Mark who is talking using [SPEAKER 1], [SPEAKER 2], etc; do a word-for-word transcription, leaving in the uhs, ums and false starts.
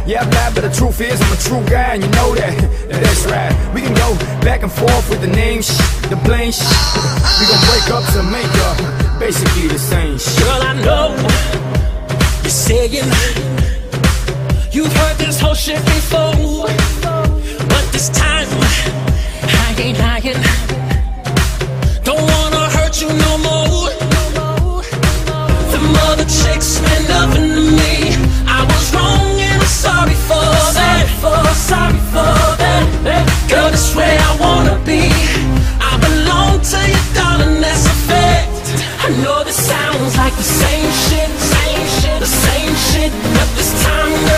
[SPEAKER 1] Yeah, I'm bad, but the truth is I'm a true guy, and you know that. Yeah, that's right. We can go back and forth with the name sh the blame sh We gon' break up to make up, basically the same shit.
[SPEAKER 2] Girl, I know you're saying you've heard this whole shit before, but this time I ain't lying. Don't wanna hurt you no more. The mother chicks meant nothing to me. I was wrong and I'm sorry for that. Sorry for that. Girl, that's where I wanna be. I belong to you, darling, that's a fact. I know this sounds like the same shit, same shit, the same shit, but this time